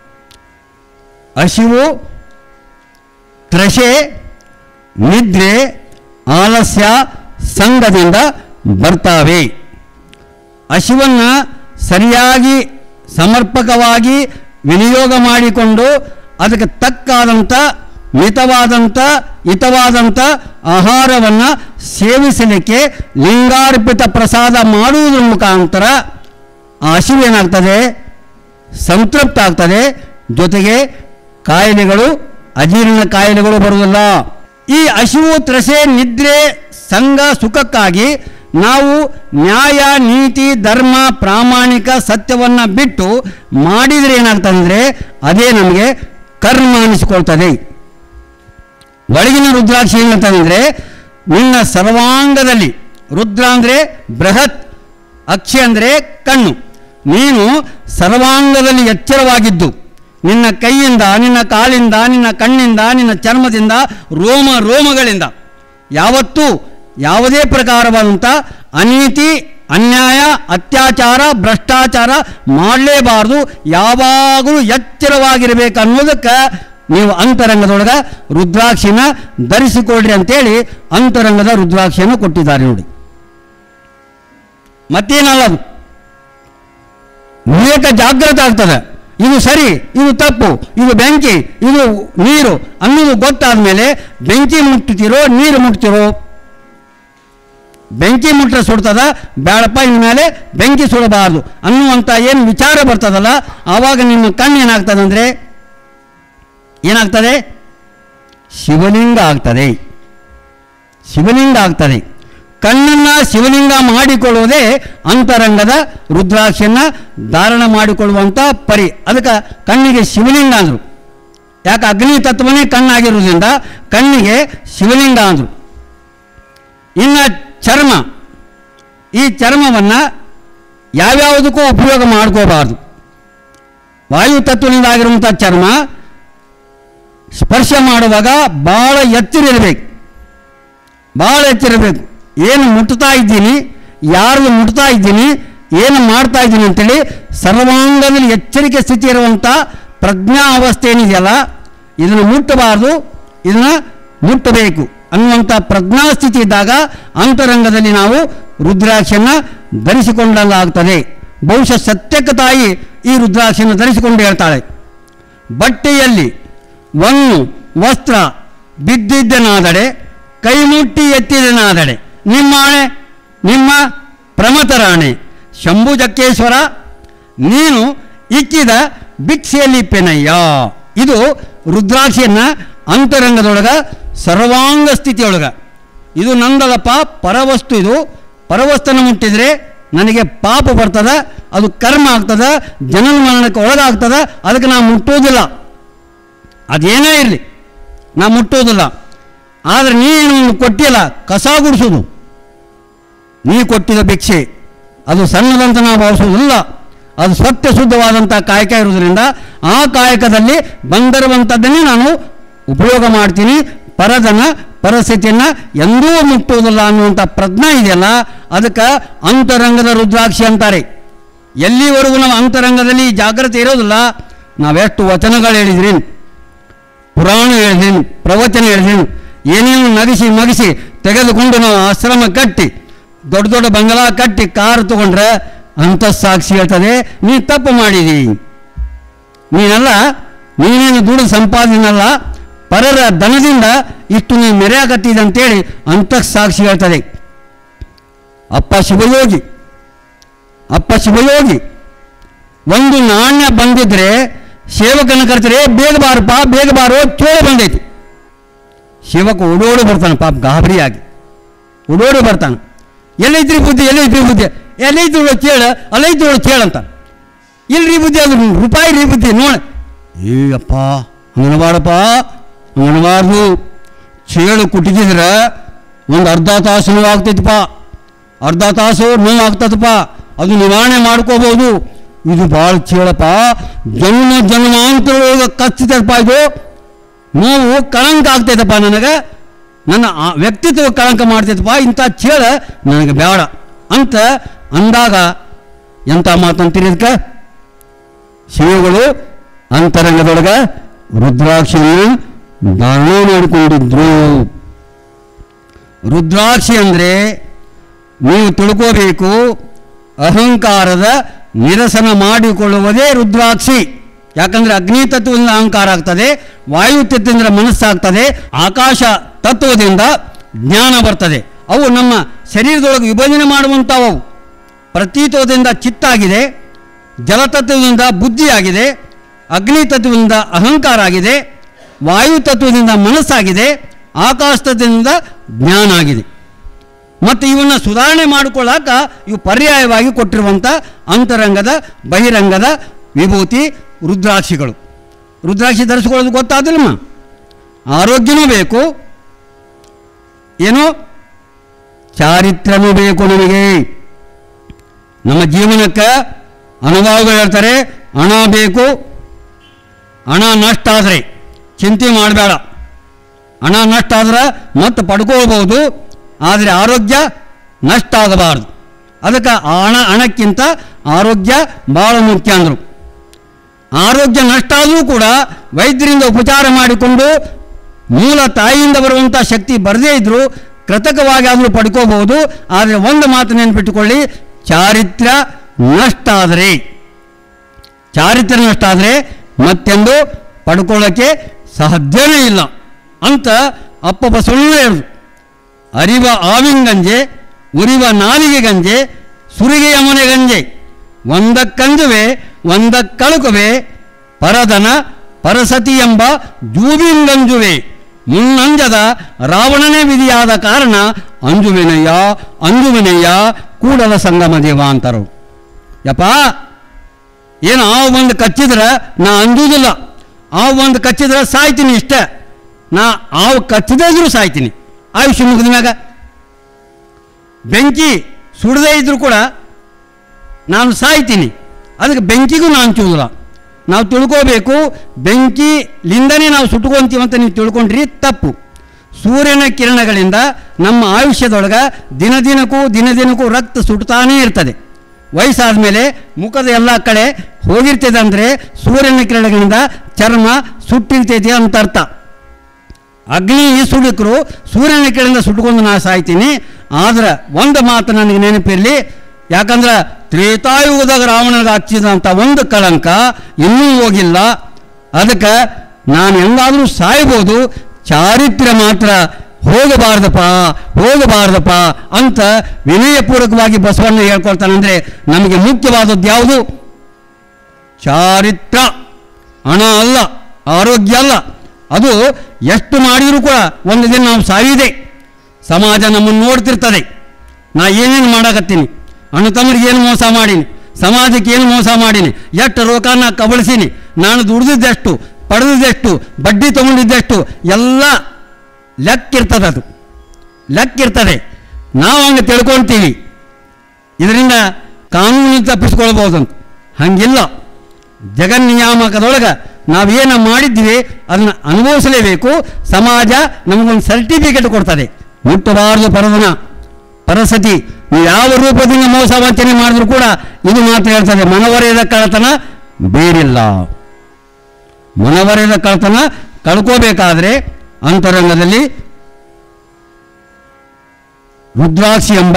ಹಸಿವು, ತೃಷೆ, ನಿದ್ರೆ, ಆಲಸ್ಯ ಸಂಘದಿಂದ ಬರ್ತಾವೆ. ಹಸಿವನ್ನು ಸರಿಯಾಗಿ ಸಮರ್ಪಕವಾಗಿ ವಿನಿಯೋಗ ಮಾಡಿಕೊಂಡು ಅದಕ್ಕೆ ತಕ್ಕಾದಂಥ ಮಿತವಾದಂಥ ಹಿತವಾದಂಥ ಆಹಾರವನ್ನು ಸೇವಿಸಲಿಕ್ಕೆ ಲಿಂಗಾರ್ಪಿತ ಪ್ರಸಾದ ಮಾಡುವುದರ ಮುಖಾಂತರ ಆ ಹಸಿವು ಏನಾಗ್ತದೆ? ಸಂತೃಪ್ತ ಆಗ್ತದೆ. ಜೊತೆಗೆ ಕಾಯಿಲೆಗಳು, ಅಜೀರ್ಣ ಕಾಯಿಲೆಗಳು ಬರುವುದಿಲ್ಲ. ಈ ಹಸಿವು, ತೃಷೆ, ನಿದ್ರೆ, ಸಂಘ ಸುಖಕ್ಕಾಗಿ ನಾವು ನ್ಯಾಯ, ನೀತಿ, ಧರ್ಮ, ಪ್ರಾಮಾಣಿಕ ಸತ್ಯವನ್ನು ಬಿಟ್ಟು ಮಾಡಿದರೆ ಏನಾಗ್ತದೆ? ಅದೇ ನಮಗೆ ಕರ್ಮ ಅನಿಸಿಕೊಳ್ತದೆ. ಒಳಗಿನ ರುದ್ರಾಕ್ಷಿ ಏನಂತಂದರೆ ನಿನ್ನ ಸರ್ವಾಂಗದಲ್ಲಿ, ರುದ್ರ ಅಂದರೆ ಬೃಹತ್, ಅಕ್ಷಿ ಅಂದರೆ ಕಣ್ಣು, ನೀನು ಸರ್ವಾಂಗದಲ್ಲಿ ಎಚ್ಚರವಾಗಿದ್ದು ನಿನ್ನ ಕೈಯಿಂದ, ನಿನ್ನ ಕಾಲಿಂದ, ನಿನ್ನ ಕಣ್ಣಿಂದ, ನಿನ್ನ ಚರ್ಮದಿಂದ, ರೋಮ ರೋಮಗಳಿಂದ ಯಾವತ್ತೂ ಯಾವುದೇ ಪ್ರಕಾರವಾದಂಥ ಅನೀತಿ, ಅನ್ಯಾಯ, ಅತ್ಯಾಚಾರ, ಭ್ರಷ್ಟಾಚಾರ ಮಾಡಲೇಬಾರ್ದು. ಯಾವಾಗಲೂ ಎಚ್ಚರವಾಗಿರಬೇಕು ಅನ್ನೋದಕ್ಕೆ ನೀವು ಅಂತರಂಗದೊಳಗೆ ರುದ್ರಾಕ್ಷಿನ ಧರಿಸಿಕೊಡ್ರಿ ಅಂತೇಳಿ ಅಂತರಂಗದ ರುದ್ರಾಕ್ಷಿಯನ್ನು ಕೊಟ್ಟಿದ್ದಾರೆ ನೋಡಿ. ಮತ್ತೇನಲ್ಲದು, ವಿವೇಕ ಜಾಗೃತ ಆಗ್ತದೆ. ಇದು ಸರಿ, ಇದು ತಪ್ಪು, ಇದು ಬೆಂಕಿ, ಇದು ನೀರು ಅನ್ನೋದು ಗೊತ್ತಾದ ಮೇಲೆ ಬೆಂಕಿ ಮುಟ್ತಿರೋ ನೀರು ಮುಟ್ತಿರೋ, ಬೆಂಕಿ ಮುಟ್ರೆ ಸುಡ್ತದ, ಬೇಡಪ್ಪ ಇನ್ಮೇಲೆ ಬೆಂಕಿ ಸುಡಬಾರ್ದು ಅನ್ನುವಂಥ ಏನು ವಿಚಾರ ಬರ್ತದಲ್ಲ, ಆವಾಗ ನಿಮ್ಮ ಕಣ್ಣು ಏನಾಗ್ತದೆ ಅಂದರೆ ಏನಾಗ್ತದೆ? ಶಿವಲಿಂಗ ಆಗ್ತದೆ. ಶಿವಲಿಂಗ ಆಗ್ತದೆ. ಕಣ್ಣನ್ನು ಶಿವಲಿಂಗ ಮಾಡಿಕೊಳ್ಳುವುದೇ ಅಂತರಂಗದ ರುದ್ರಾಕ್ಷಿಯನ್ನು ಧಾರಣ ಮಾಡಿಕೊಳ್ಳುವಂಥ ಪರಿ. ಅದಕ್ಕೆ ಕಣ್ಣಿಗೆ ಶಿವಲಿಂಗ ಅಂದರು. ಯಾಕೆ? ಅಗ್ನಿ ತತ್ವನೇ ಕಣ್ಣಾಗಿರುವುದರಿಂದ ಕಣ್ಣಿಗೆ ಶಿವಲಿಂಗ ಅಂದರು. ಇನ್ನು ಚರ್ಮ, ಈ ಚರ್ಮವನ್ನು ಯಾವ್ಯಾವುದಕ್ಕೂ ಉಪಯೋಗ ಮಾಡ್ಕೋಬಾರ್ದು. ವಾಯು ತತ್ವದಿಂದ ಆಗಿರುವಂಥ ಚರ್ಮ ಸ್ಪರ್ಶ ಮಾಡುವಾಗ ಭಾಳ ಎಚ್ಚರಿರಬೇಕು, ಭಾಳ ಎಚ್ಚರಿರಬೇಕು. ಏನು ಮುಟ್ತಾ ಇದ್ದೀನಿ, ಯಾರು ಮುಟ್ತಾ ಇದ್ದೀನಿ, ಏನು ಮಾಡ್ತಾ ಇದ್ದೀನಿ ಅಂತೇಳಿ ಸರ್ವಾಂಗದಲ್ಲಿ ಎಚ್ಚರಿಕೆ ಸ್ಥಿತಿ ಇರುವಂಥ ಪ್ರಜ್ಞಾ ಅವಸ್ಥೆ ಏನಿದೆಯಲ್ಲ, ಇದನ್ನು ಮುಟ್ಟಬಾರ್ದು, ಇದನ್ನು ಮುಟ್ಟಬೇಕು ಅನ್ನುವಂಥ ಪ್ರಜ್ಞಾಸ್ಥಿತಿ ಇದ್ದಾಗ ಅಂತರಂಗದಲ್ಲಿ ನಾವು ರುದ್ರಾಕ್ಷಿಯನ್ನು ಧರಿಸಿಕೊಂಡಲ್ಲಾಗ್ತದೆ. ಬಹುಶಃ ಸತ್ಯಕ ತಾಯಿ ಈ ರುದ್ರಾಕ್ಷಿಯನ್ನು ಧರಿಸಿಕೊಂಡು ಹೇಳ್ತಾಳೆ, ಬಟ್ಟೆಯಲ್ಲಿ ಒಂದು ವಸ್ತ್ರ ಬಿದ್ದಿದ್ದನಾದಡೆ, ಕೈ ಮುಟ್ಟಿ ಎತ್ತಿದನಾದಡೆ, ನಿಮ್ಮಾಣೆ ನಿಮ್ಮ ಪ್ರಮತರಾಣೆ ಶಂಭು ಜಕ್ಕೇಶ್ವರ, ನೀನು ಇಕ್ಕಿದ ಭಿಕ್ಷೆಯಲ್ಲಿ ಪೆನಯ್ಯ. ಇದು ರುದ್ರಾಕ್ಷಿಯನ್ನು ಅಂತರಂಗದೊಳಗ ಸರ್ವಾಂಗ ಸ್ಥಿತಿಯೊಳಗೆ, ಇದು ನಂದಲಪ್ಪ ಪರವಸ್ತು, ಇದು ಪರವಸ್ತನ್ನು ಮುಟ್ಟಿದರೆ ನನಗೆ ಪಾಪ ಬರ್ತದೆ, ಅದು ಕರ್ಮ ಆಗ್ತದೆ, ಜನನ ಮರಣಕ್ಕೆ ಒಳಗಾಗ್ತದೆ, ಅದಕ್ಕೆ ನಾನು ಮುಟ್ಟೋದಿಲ್ಲ. ಅದೇನೇ ಇರಲಿ, ನಾ ಮುಟ್ಟೋದಿಲ್ಲ. ಆದರೆ ನೀನು ಕೊಟ್ಟಿಲ್ಲ, ಕಸ ಗುಡಿಸೋದು, ನೀ ಕೊಟ್ಟಿದ ಭಿಕ್ಷೆ ಅದು ಸಣ್ಣದಂತ ನಾವು ಭಾವಿಸೋದಿಲ್ಲ. ಅದು ಸತ್ಯ ಶುದ್ಧವಾದಂಥ ಕಾಯಕ ಇರೋದ್ರಿಂದ ಆ ಕಾಯಕದಲ್ಲಿ ಬಂದಿರುವಂಥದ್ದನ್ನೇ ನಾನು ಉಪಯೋಗ ಮಾಡ್ತೀನಿ. ಪರದನ ಪರಿಸ್ಥಿತಿಯನ್ನು ಎಂದೂ ಮುಟ್ಟುವುದಿಲ್ಲ ಅನ್ನುವಂಥ ಪ್ರಜ್ಞೆ ಇದೆಯಲ್ಲ, ಅದಕ್ಕೆ ಅಂತರಂಗದ ರುದ್ರಾಕ್ಷಿ ಅಂತಾರೆ. ಎಲ್ಲಿವರೆಗೂ ನಾವು ಅಂತರಂಗದಲ್ಲಿ ಜಾಗ್ರತೆ ಇರೋದಿಲ್ಲ, ನಾವೆಷ್ಟು ವಚನಗಳು ಹೇಳಿದ್ರಿ, ಪುರಾಣ ಹೇಳಿದ್ದೀನಿ, ಪ್ರವಚನ ಹೇಳಿದ್ದೀನಿ, ಏನೇನು ನಗಿಸಿ ಮಗಿಸಿ ತೆಗೆದುಕೊಂಡು ನಾವು ಆಶ್ರಮ ಕಟ್ಟಿ ದೊಡ್ಡ ದೊಡ್ಡ ಬಂಗಲಾ ಕಟ್ಟಿ ಕಾರು ತಗೊಂಡ್ರೆ ಅಂತ ಸಾಕ್ಷಿ ಹೇಳ್ತದೆ ನೀ ತಪ್ಪು ಮಾಡಿದಿ, ನೀನೆಲ್ಲ ನೀನೇನು ದುಡ್ಡು ಸಂಪಾದನೆಲ್ಲ ಪರರ ಧನದಿಂದ ಇಷ್ಟು ನೀ ಮೆರೆಯಾಗತ್ತಿದೆ ಅಂತೇಳಿ ಅಂತ ಸಾಕ್ಷಿ ಹೇಳ್ತದೆ. ಅಪ್ಪ ಶಿವಯೋಗಿ, ಅಪ್ಪ ಶಿವಯೋಗಿ ಒಂದು ನಾಣ್ಯ ಬಂದಿದ್ರೆ ಸೇವಕನ ಕರ್ತಾರೆ, ಬೇಗ ಬಾರಪ್ಪ ಬೇಗ ಬಾರೋ, ಚೋಳ ಬಂದೈತಿ. ಸೇವಕ ಓಡೋಡಿ ಬರ್ತಾನೆ, ಪಾಪ ಗಾಬರಿಯಾಗಿ ಓಡೋಡಿ ಬರ್ತಾನೆ. ಎಲ್ಲೈತ್ರಿ ಬುದ್ಧಿ, ಎಲ್ಲೈತ್ರಿ ಬುದ್ಧಿ, ಎಲ್ಲೈತಿ ಒಳಗೆ ಕೇಳ, ಅಲ್ಲೈತಿ ಒಳಗೆ ಕೇಳಂತ. ಇಲ್ರಿ ಬುದ್ಧಿ, ಅದು ರೂಪಾಯಿ ರೀ ಬುದ್ಧಿ ನೋಡ. ಏ ಅಪ್ಪ ಹಂಗನಬಾರಪ್ಪ, ಹಂಗನಬಾರ್ದು. ಚೇಳು ಕುಟ್ಟಿದ್ರೆ ಒಂದು ಅರ್ಧ ತಾಸು ನೋವು ಆಗ್ತೈತಪ್ಪ, ಅರ್ಧ ತಾಸು ನೋವು ಆಗ್ತದಪ್ಪ, ಅದು ನಿವಾರಣೆ ಮಾಡ್ಕೋಬೋದು. ಇದು ಭಾಳ ಚೇಳಪ್ಪ, ಜನ್ಮ ಜನ್ಮಾಂತರೊಳಗೆ ಕಚ್ಚಿತಪ್ಪ, ಇದು ನೋವು ಕಳಂಕ ಆಗ್ತೈತಪ್ಪ, ನನಗೆ ನನ್ನ ವ್ಯಕ್ತಿತ್ವ ಕಳಂಕ ಮಾಡ್ತೈತಪ್ಪ, ಇಂಥ ಚೇಳ ನನಗೆ ಬೇಡ ಅಂತ ಅಂದಾಗ ಎಂಥ ಮಾತಂತೀರಿ ಇದಕ್ಕೆ? ಶಿವಗಳು ಅಂತರಂಗದೊಳಗೆ ರುದ್ರಾಕ್ಷಿಯನ್ನು ಧಾರಣ ಮಾಡಿಕೊಂಡಿದ್ರು. ರುದ್ರಾಕ್ಷಿ ಅಂದರೆ ನೀವು ತಿಳ್ಕೋಬೇಕು, ಅಹಂಕಾರದ ನಿರಸನ ಮಾಡಿಕೊಳ್ಳುವುದೇ ರುದ್ರಾಕ್ಷಿ. ಯಾಕಂದರೆ ಅಗ್ನಿ ತತ್ವದಿಂದ ಅಹಂಕಾರ ಆಗ್ತದೆ, ವಾಯು ತತ್ವದಿಂದ ಮನಸ್ಸಾಗ್ತದೆ, ಆಕಾಶ ತತ್ವದಿಂದ ಜ್ಞಾನ ಬರ್ತದೆ. ಅವು ನಮ್ಮ ಶರೀರದೊಳಗೆ ವಿಭಜನೆ ಮಾಡುವಂಥವು. ಪ್ರತೀತತ್ವದಿಂದ ಚಿತ್ತಾಗಿದೆ, ಜಲತತ್ವದಿಂದ ಬುದ್ಧಿಯಾಗಿದೆ, ಅಗ್ನಿ ತತ್ವದಿಂದ ಅಹಂಕಾರ ಆಗಿದೆ, ವಾಯು ತತ್ವದಿಂದ ಮನಸ್ಸಾಗಿದೆ, ಆಕಾಶ ತತ್ವದಿಂದ ಜ್ಞಾನ ಆಗಿದೆ. ಮತ್ತು ಇವನ್ನು ಸುಧಾರಣೆ ಮಾಡಿಕೊಳ್ಳಾಕ ಇವು ಪರ್ಯಾಯವಾಗಿ ಕೊಟ್ಟಿರುವಂಥ ಅಂತರಂಗದ ಬಹಿರಂಗದ ವಿಭೂತಿ ರುದ್ರಾಕ್ಷಿಗಳು. ರುದ್ರಾಕ್ಷಿ ಧರಿಸ್ಕೊಳ್ಳೋದು ಗೊತ್ತಾದಿಲ್ಲಮ್ಮ, ಆರೋಗ್ಯನೂ ಬೇಕು, ಏನೋ ಚಾರಿತ್ರ್ಯನೂ ಬೇಕು. ನಮಗೆ ನಮ್ಮ ಜೀವನಕ್ಕೆ ಅನುಭವಗಳು ಹೇಳ್ತಾರೆ, ಹಣ ಬೇಕು, ಹಣ ನಷ್ಟ ಆದರೆ ಚಿಂತೆ ಮಾಡಬೇಡ. ಹಣ ನಷ್ಟ ಆದ್ರೆ ಮತ್ತೆ ಪಡ್ಕೊಳ್ಬೋದು, ಆದರೆ ಆರೋಗ್ಯ ನಷ್ಟ ಆಗಬಾರ್ದು. ಅದಕ್ಕೆ ಹಣ ಹಣಕ್ಕಿಂತ ಆರೋಗ್ಯ ಭಾಳ ಮುಖ್ಯ ಅಂದರು. ಆರೋಗ್ಯ ನಷ್ಟ ಆದರೂ ಕೂಡ ವೈದ್ಯರಿಂದ ಉಪಚಾರ ಮಾಡಿಕೊಂಡು ಮೂಲ ತಾಯಿಯಿಂದ ಬರುವಂಥ ಶಕ್ತಿ ಬರದೇ ಇದ್ದರೂ ಕೃತಕವಾಗಿ ಆದರೂ ಪಡ್ಕೋಬಹುದು. ಆದರೆ ಒಂದು ಮಾತು ನೆನಪಿಟ್ಟುಕೊಳ್ಳಿ, ಚಾರಿತ್ರ್ಯ ನಷ್ಟ ಆದರೆ ಚಾರಿತ್ರ್ಯ ನಷ್ಟ ಆದರೆ ಮತ್ತೆಂದು ಪಡ್ಕೊಳ್ಳೋಕ್ಕೆ ಸಾಧ್ಯವೇ ಇಲ್ಲ ಅಂತ ಅಪ್ಪ ಬಸವಣ್ಣ ಹೇಳಿದ್ರು. ಅರಿವ ಆವಿಂಗಂಜೆ ಉರಿವ ನಾಲಿಗೆ ಗಂಜೆ ಸುರಿಗೆಯ ಮನೆ ಗಂಜೆ ಒಂದಕ್ಕಂಜುವೆ ಒಂದಕ್ಕಳುಕುವೆ ಪರದನ ಪರಸತಿ ಎಂಬ ಜೂಬಿಂಗಂಜುವೆ ಮುನ್ನಂಜದ ರಾವಣನೇ ವಿಧಿಯಾದ ಕಾರಣ ಅಂಜುವಿನಯ್ಯ ಅಂಜುವಿನಯ್ಯ ಕೂಡಲ ಸಂಗಮ ದೇವ ಅಂತಾರು. ಯಪ್ಪ ಏನು ಹಾವು ಬಂದು ಕಚ್ಚಿದ್ರೆ ನಾ ಅಂಜುವುದಿಲ್ಲ, ಹಾವು ಬಂದು ಕಚ್ಚಿದ್ರೆ ಸಾಯ್ತೀನಿ ಇಷ್ಟೇ. ನಾ ಹಾವು ಕಚ್ಚದೇ ಇದ್ರೂ ಸಾಯ್ತೀನಿ, ಆಯುಷ್ಯ ಮುಗಿದ ಮ್ಯಾಗ. ಬೆಂಕಿ ಸುಡದೇ ಇದ್ರೂ ಕೂಡ ನಾನು ಸಾಯ್ತೀನಿ, ಅದಕ್ಕೆ ಬೆಂಕಿಗೂ ನಾನು ಹಂಚುವುದಿಲ್ಲ. ನಾವು ತಿಳ್ಕೋಬೇಕು, ಬೆಂಕಿಲಿಂದನೇ ನಾವು ಸುಟ್ಕೊಂತೀವಂತ ನೀವು ತಿಳ್ಕೊಂಡ್ರಿ ತಪ್ಪು. ಸೂರ್ಯನ ಕಿರಣಗಳಿಂದ ನಮ್ಮ ಆಯುಷ್ಯದೊಳಗೆ ದಿನ ದಿನಕ್ಕೂ ದಿನ ದಿನಕ್ಕೂ ರಕ್ತ ಸುಟ್ತಾನೇ ಇರ್ತದೆ. ವಯಸ್ಸಾದ ಮೇಲೆ ಮುಖದ ಎಲ್ಲ ಕಡೆ ಹೋಗಿರ್ತದೆ ಅಂದರೆ ಸೂರ್ಯನ ಕಿರಣಗಳಿಂದ ಚರ್ಮ ಸುಟ್ಟಿರ್ತೈತಿ ಅಂತ ಅರ್ಥ. ಅಗ್ನಿ ಸುಡುಕರು ಸೂರ್ಯನ ಕಿರಣದಿಂದ ಸುಟ್ಕೊಂಡು ನಾ ಸಾಯ್ತೀನಿ. ಆದ್ರೆ ಒಂದು ಮಾತು ನನಗೆ ನೆನಪಿರಲಿ, ಯಾಕಂದ್ರೆ ತ್ರೇತಾಯುಗದಾಗ ರಾವಣನಿಗೆ ಹಚ್ಚಿದಂಥ ಒಂದು ಕಳಂಕ ಇನ್ನೂ ಹೋಗಿಲ್ಲ. ಅದಕ್ಕೆ ನಾನು ಹೆಂಗಾದರೂ ಸಾಯ್ಬೋದು, ಚಾರಿತ್ರ್ಯ ಮಾತ್ರ ಹೋಗಬಾರ್ದಪ್ಪ ಹೋಗಬಾರ್ದಪ್ಪ ಅಂತ ವಿನಯಪೂರ್ವಕವಾಗಿ ಬಸವಣ್ಣ ಹೇಳ್ಕೊಳ್ತಾನಂದರೆ ನಮಗೆ ಮುಖ್ಯವಾದದ್ದು ಯಾವುದು? ಚಾರಿತ್ರ್ಯ. ಹಣ ಅಲ್ಲ, ಆರೋಗ್ಯ ಅಲ್ಲ. ಅದು ಎಷ್ಟು ಮಾಡಿದರೂ ಕೂಡ ಒಂದು ದಿನ ನಾವು ಸಾಯಿದೆ. ಸಮಾಜ ನಮ್ಮನ್ನು ನೋಡ್ತಿರ್ತದೆ, ನಾ ಏನೇನು ಮಾಡಾಕತ್ತೀನಿ, ಅಣ್ಣ ತಮ್ಮರಿಗೆ ಏನು ಮೋಸ ಮಾಡೀನಿ, ಸಮಾಜಕ್ಕೆ ಏನು ಮೋಸ ಮಾಡೀನಿ, ಎಷ್ಟು ರೋಗ ನಾ ಕಬಳಿಸೀನಿ, ನಾನು ದುಡಿದಿದ್ದೆಷ್ಟು, ಪಡೆದಿದ್ದೆಷ್ಟು, ಬಡ್ಡಿ ತೊಗೊಂಡಿದ್ದೆಷ್ಟು ಎಲ್ಲ ಲೆಕ್ಕಿರ್ತದೆ. ಅದು ಲೆಕ್ಕಿರ್ತದೆ. ನಾವು ಹಂಗೆ ತಿಳ್ಕೊಳ್ತೀವಿ, ಇದರಿಂದ ಕಾನೂನು ತಪ್ಪಿಸ್ಕೊಳ್ಬೋದಂತ. ಹಂಗಿಲ್ಲ. ಜಗನ್ನಿಯಾಮಕದೊಳಗೆ ನಾವೇನು ಮಾಡಿದ್ವಿ ಅದನ್ನು ಅನುಭವಿಸಲೇಬೇಕು. ಸಮಾಜ ನಮಗೊಂದು ಸರ್ಟಿಫಿಕೇಟ್ ಕೊಡ್ತದೆ. ಮುಟ್ಟಬಾರದು ಪರದನ ಪರಸತಿ. ನೀವು ಯಾವ ರೂಪದಿಂದ ಮೋಸ ವಂಚನೆ ಮಾಡಿದ್ರು ಕೂಡ ಇದು ಮಾತ್ರ ಹೇಳ್ತದೆ, ಮನವರೆಯದ ಕಳ್ಳತನ ಬೇರಿಲ್ಲ. ಮನವರೆಯದ ಕಳ್ಳತನ ಕಳ್ಕೋಬೇಕಾದ್ರೆ ಅಂತರಂಗದಲ್ಲಿ ರುದ್ರಾಕ್ಷಿ ಎಂಬ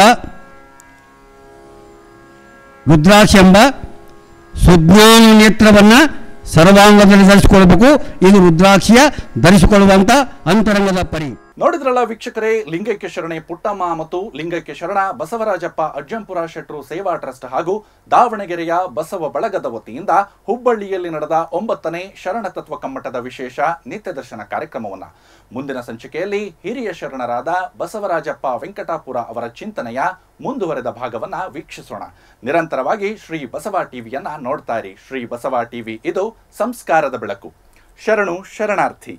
ರುದ್ರಾಕ್ಷಿ ಎಂಬ ಸುಜ್ಞಾನ ನೇತ್ರವನ್ನು ಸರ್ವಾಂಗದಲ್ಲಿ ಧರಿಸಿಕೊಳ್ಬೇಕು. ಇದು ರುದ್ರಾಕ್ಷಿಯ ಧರಿಸಿಕೊಳ್ಳುವಂಥ ಅಂತರಂಗದ ಪರಿ. ನೋಡಿದ್ರಲ್ಲ ವೀಕ್ಷಕರೇ, ಲಿಂಗೈಕ್ಯ ಶರಣೆ ಪುಟ್ಟಮ್ಮ ಮತ್ತು ಲಿಂಗೈಕ್ಯ ಶರಣ ಬಸವರಾಜಪ್ಪ ಅಜ್ಜಂಪುರ ಶೆಟ್ರು ಸೇವಾ ಟ್ರಸ್ಟ್ ಹಾಗೂ ದಾವಣಗೆರೆಯ ಬಸವ ಬಳಗದ ವತಿಯಿಂದ ಹುಬ್ಬಳ್ಳಿಯಲ್ಲಿ ನಡೆದ ಒಂಬತ್ತನೇ ಶರಣ ತತ್ವ ಕಮ್ಮಟದ ವಿಶೇಷ ನಿತ್ಯ ದರ್ಶನ ಕಾರ್ಯಕ್ರಮವನ್ನು ಮುಂದಿನ ಸಂಚಿಕೆಯಲ್ಲಿ ಹಿರಿಯ ಶರಣರಾದ ಬಸವರಾಜಪ್ಪ ವೆಂಕಟಾಪುರ ಅವರ ಚಿಂತನೆಯ ಮುಂದುವರೆದ ಭಾಗವನ್ನ ವೀಕ್ಷಿಸೋಣ. ನಿರಂತರವಾಗಿ ಶ್ರೀ ಬಸವ ಟಿವಿಯನ್ನ ನೋಡ್ತಾ ಇರಿ. ಶ್ರೀ ಬಸವ ಟಿವಿ ಇದು ಸಂಸ್ಕಾರದ ಬೆಳಕು. ಶರಣು ಶರಣಾರ್ಥಿ.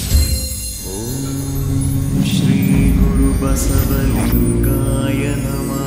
बसवलिंगाय नमः।